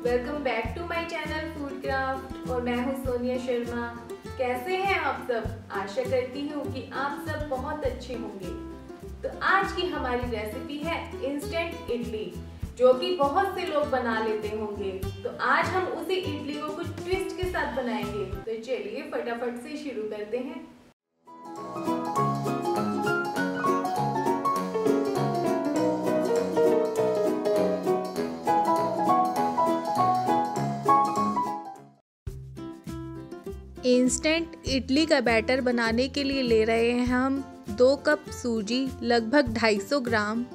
Welcome back to my channel food craft और मैं हूँ सोनिया शर्मा। कैसे हैं आप सब? आशा करती हूँ कि आप सब बहुत अच्छे होंगे। तो आज की हमारी रेसिपी है इंस्टेंट इडली, जो कि बहुत से लोग बना लेते होंगे। तो आज हम उसी इडली को कुछ ट्विस्ट के साथ बनाएंगे। तो चलिए फटाफट से शुरू करते हैं। इंस्टेंट इडली का बैटर बनाने के लिए ले रहे हैं हम 2 कप सूजी, लगभग 250 ग्राम,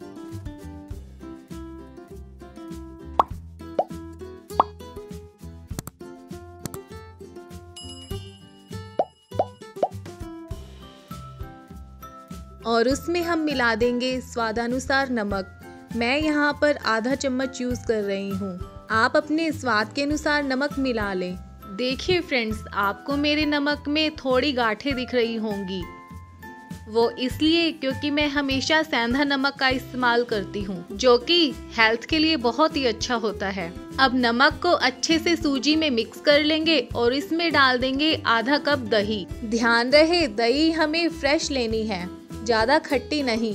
और उसमें हम मिला देंगे स्वादानुसार नमक। मैं यहाँ पर आधा चम्मच यूज़ कर रही हूँ। आप अपने स्वाद के अनुसार नमक मिला लें। देखिए फ्रेंड्स, आपको मेरे नमक में थोड़ी गांठें दिख रही होंगी। वो इसलिए क्योंकि मैं हमेशा सेंधा नमक का इस्तेमाल करती हूँ, जो कि हेल्थ के लिए बहुत ही अच्छा होता है। अब नमक को अच्छे से सूजी में मिक्स कर लेंगे और इसमें डाल देंगे आधा कप दही। ध्यान रहे दही हमें फ्रेश लेनी है, ज्यादा खट्टी नहीं।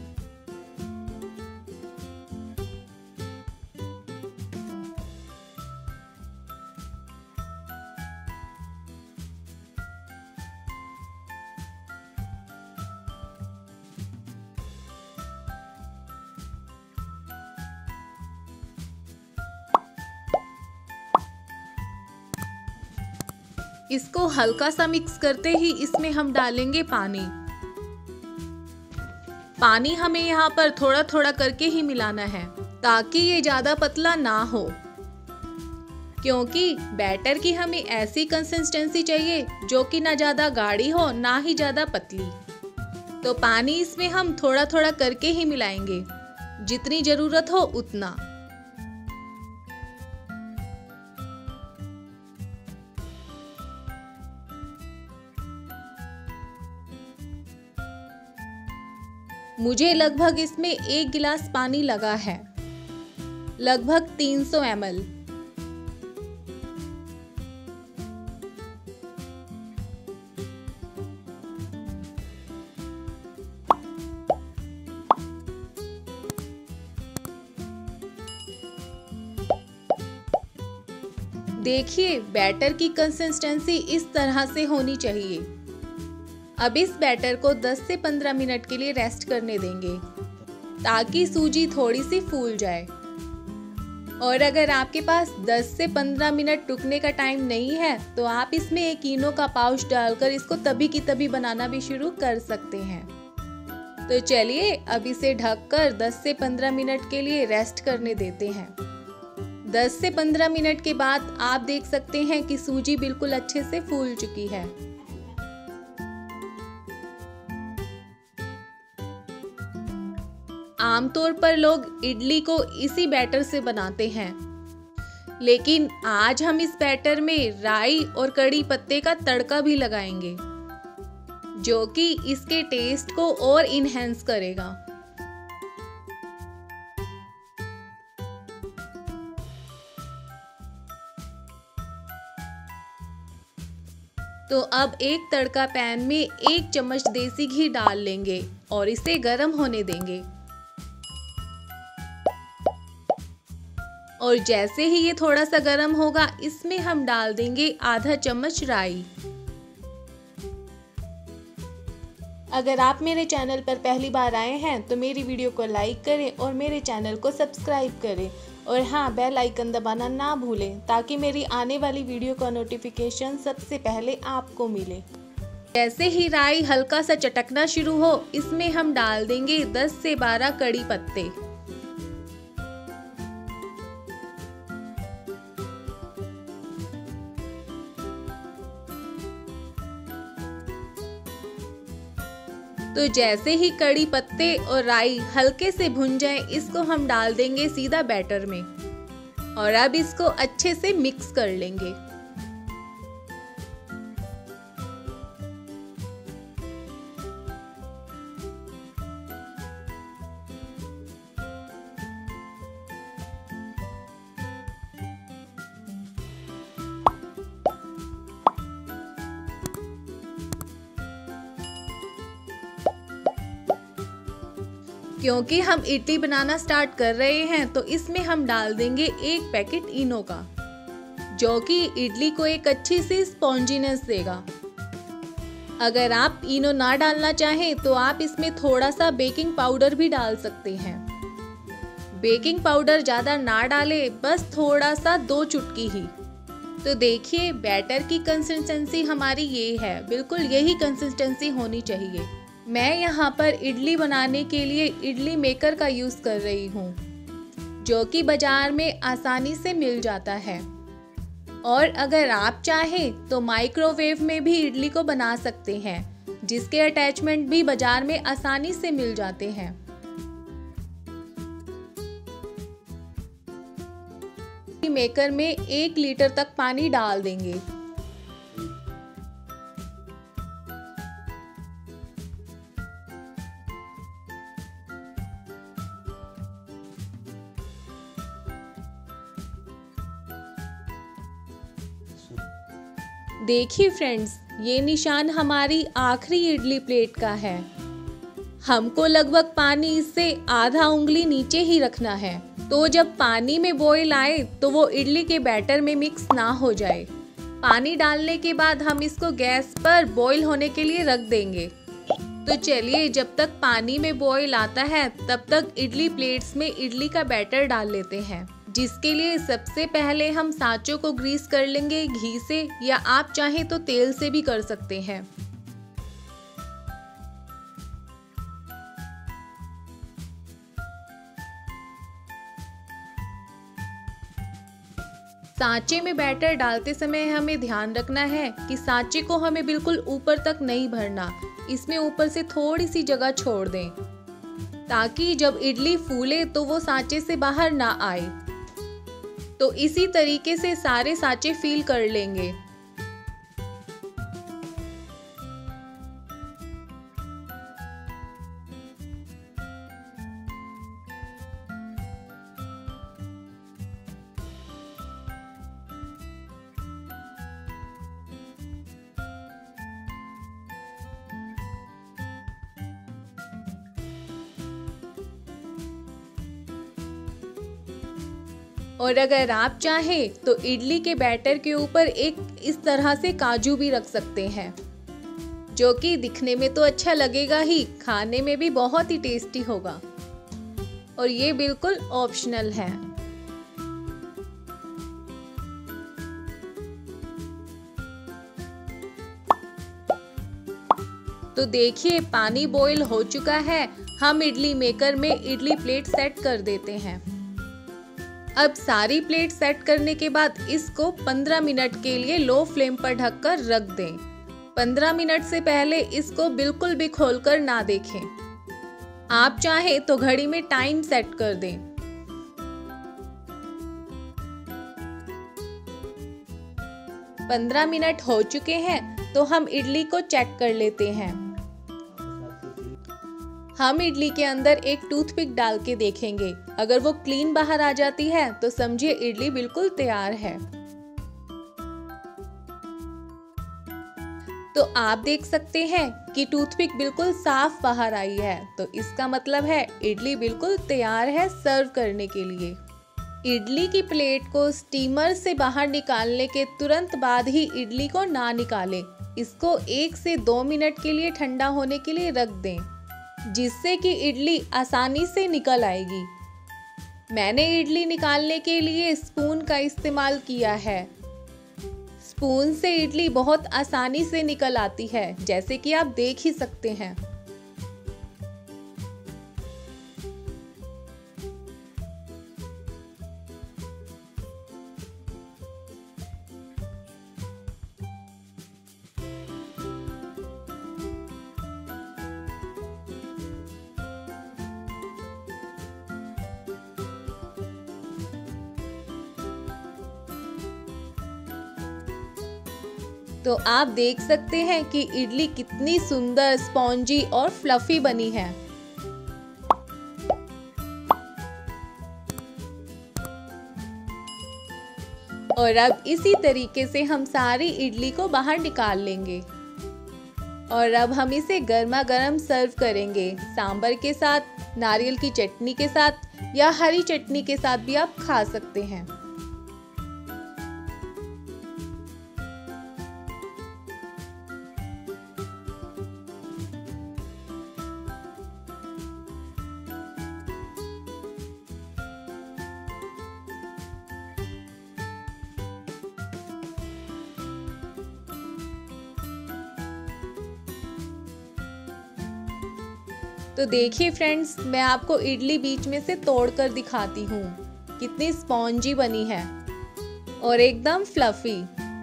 इसको हल्का सा मिक्स करते ही इसमें हम डालेंगे पानी। पानी हमें यहाँ पर थोड़ा थोड़ा करके ही मिलाना है, ताकि ये ज्यादा पतला ना हो, क्योंकि बैटर की हमें ऐसी कंसिस्टेंसी चाहिए जो कि ना ज्यादा गाढ़ी हो ना ही ज्यादा पतली। तो पानी इसमें हम थोड़ा थोड़ा करके ही मिलाएंगे, जितनी जरूरत हो उतना। मुझे लगभग इसमें 1 गिलास पानी लगा है, लगभग 300 ml। देखिए बैटर की कंसिस्टेंसी इस तरह से होनी चाहिए। अब इस बैटर को 10 से 15 मिनट के लिए रेस्ट करने देंगे, ताकि सूजी थोड़ी सी फूल जाए। और अगर आपके पास 10 से 15 मिनट रुकने का टाइम नहीं है, तो आप इसमें एक इनो का पाउच डालकर इसको तभी की तभी बनाना भी शुरू कर सकते हैं। तो चलिए अब इसे ढककर 10 से 15 मिनट के लिए रेस्ट करने देते हैं। 10 से 15 मिनट के बाद आप देख सकते हैं कि सूजी बिल्कुल अच्छे से फूल चुकी है। आमतौर पर लोग इडली को इसी बैटर से बनाते हैं, लेकिन आज हम इस बैटर में राई और कड़ी पत्ते का तड़का भी लगाएंगे, जो कि इसके टेस्ट को और इनहेंस करेगा। तो अब एक तड़का पैन में 1 चम्मच देसी घी डाल लेंगे और इसे गर्म होने देंगे। और जैसे ही ये थोड़ा सा गर्म होगा, इसमें हम डाल देंगे आधा चम्मच राई। अगर आप मेरे चैनल पर पहली बार आए हैं तो मेरी वीडियो को लाइक करें और मेरे चैनल को सब्सक्राइब करें। और हाँ, बेल आइकन दबाना ना भूलें, ताकि मेरी आने वाली वीडियो का नोटिफिकेशन सबसे पहले आपको मिले। जैसे ही राई हल्का सा चटकना शुरू हो, इसमें हम डाल देंगे 10 से 12 कड़ी पत्ते। तो जैसे ही कड़ी पत्ते और राई हल्के से भुन जाए, इसको हम डाल देंगे सीधा बैटर में और अब इसको अच्छे से मिक्स कर लेंगे। क्योंकि हम इडली बनाना स्टार्ट कर रहे हैं तो इसमें हम डाल देंगे 1 पैकेट इनो का, जो कि इडली को एक अच्छी सी स्पॉन्जीनेस देगा। अगर आप इनो ना डालना चाहें तो आप इसमें थोड़ा सा बेकिंग पाउडर भी डाल सकते हैं। बेकिंग पाउडर ज़्यादा ना डालें, बस थोड़ा सा 2 चुटकी ही। तो देखिए बैटर की कंसिस्टेंसी हमारी ये है, बिल्कुल यही कंसिस्टेंसी होनी चाहिए। मैं यहाँ पर इडली बनाने के लिए इडली मेकर का यूज़ कर रही हूँ, जो कि बाज़ार में आसानी से मिल जाता है। और अगर आप चाहें तो माइक्रोवेव में भी इडली को बना सकते हैं, जिसके अटैचमेंट भी बाज़ार में आसानी से मिल जाते हैं। मेकर में 1 लीटर तक पानी डाल देंगे। देखिए फ्रेंड्स, ये निशान हमारी आखिरी इडली प्लेट का है। हमको लगभग पानी इससे आधा उंगली नीचे ही रखना है, तो जब पानी में बॉईल आए तो वो इडली के बैटर में मिक्स ना हो जाए। पानी डालने के बाद हम इसको गैस पर बॉईल होने के लिए रख देंगे। तो चलिए जब तक पानी में बॉईल आता है तब तक इडली प्लेट्स में इडली का बैटर डाल लेते हैं, जिसके लिए सबसे पहले हम सांचों को ग्रीस कर लेंगे घी से, या आप चाहें तो तेल से भी कर सकते हैं। सांचे में बैटर डालते समय हमें ध्यान रखना है कि सांचे को हमें बिल्कुल ऊपर तक नहीं भरना, इसमें ऊपर से थोड़ी सी जगह छोड़ दें, ताकि जब इडली फूले तो वो सांचे से बाहर ना आए। तो इसी तरीके से सारे सांचे फिल कर लेंगे। और अगर आप चाहें तो इडली के बैटर के ऊपर एक इस तरह से काजू भी रख सकते हैं, जो कि दिखने में तो अच्छा लगेगा ही, खाने में भी बहुत ही टेस्टी होगा। और ये बिल्कुल ऑप्शनल है। तो देखिए पानी बॉईल हो चुका है। हम इडली मेकर में इडली प्लेट सेट कर देते हैं। अब सारी प्लेट सेट करने के बाद इसको 15 मिनट के लिए लो फ्लेम पर ढककर रख दें। 15 मिनट से पहले इसको बिल्कुल भी खोलकर ना देखें। आप चाहें तो घड़ी में टाइम सेट कर दें। पंद्रह मिनट हो चुके हैं तो हम इडली को चेक कर लेते हैं। हम इडली के अंदर एक टूथपिक डाल के देखेंगे। अगर वो क्लीन बाहर आ जाती है तो समझिए इडली बिल्कुल तैयार है। तो आप देख सकते हैं कि टूथपिक बिल्कुल साफ बाहर आई है, तो इसका मतलब है इडली बिल्कुल तैयार है सर्व करने के लिए। इडली की प्लेट को स्टीमर से बाहर निकालने के तुरंत बाद ही इडली को ना निकालें। इसको 1 से 2 मिनट के लिए ठंडा होने के लिए रख दें, जिससे कि इडली आसानी से निकल आएगी। मैंने इडली निकालने के लिए स्पून का इस्तेमाल किया है। स्पून से इडली बहुत आसानी से निकल आती है, जैसे कि आप देख ही सकते हैं। तो आप देख सकते हैं कि इडली कितनी सुंदर, स्पॉन्जी और फ्लफी बनी है। और अब इसी तरीके से हम सारी इडली को बाहर निकाल लेंगे। और अब हम इसे गर्मा गर्म सर्व करेंगे, सांभर के साथ नारियल की चटनी के साथ या हरी चटनी के साथ भी आप खा सकते हैं। तो देखिए फ्रेंड्स, मैं आपको इडली बीच में से तोड़कर दिखाती हूँ। कितनी स्पॉन्जी बनी है और एकदम फ्लफी।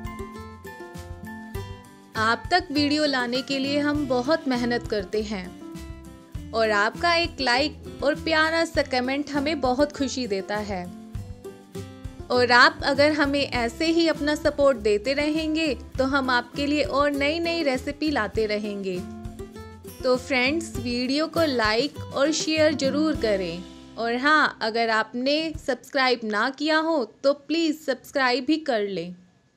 आप तक वीडियो लाने के लिए हम बहुत मेहनत करते हैं और आपका एक लाइक और प्यारा सा कमेंट हमें बहुत खुशी देता है। और आप अगर हमें ऐसे ही अपना सपोर्ट देते रहेंगे तो हम आपके लिए और नई नई रेसिपी लाते रहेंगे। तो फ्रेंड्स, वीडियो को लाइक और शेयर ज़रूर करें और हाँ, अगर आपने सब्सक्राइब ना किया हो तो प्लीज़ सब्सक्राइब भी कर लें।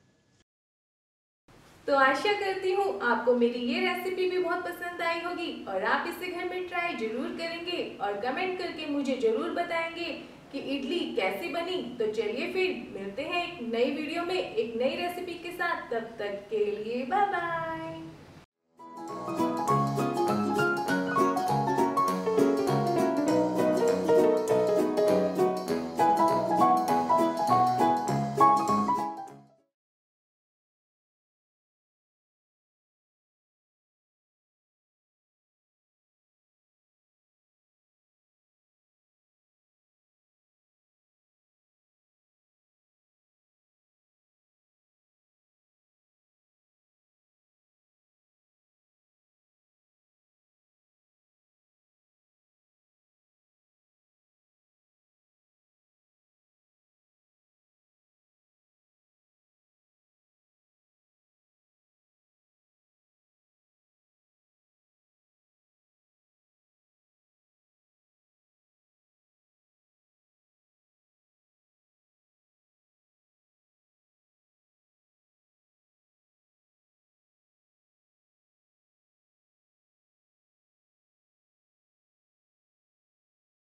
तो आशा करती हूँ आपको मेरी ये रेसिपी भी बहुत पसंद आई होगी और आप इसे घर में ट्राई जरूर करेंगे और कमेंट करके मुझे जरूर बताएंगे कि इडली कैसी बनी। तो चलिए फिर मिलते हैं एक नई वीडियो में एक नई रेसिपी के साथ। तब तक के लिए बाय बाय।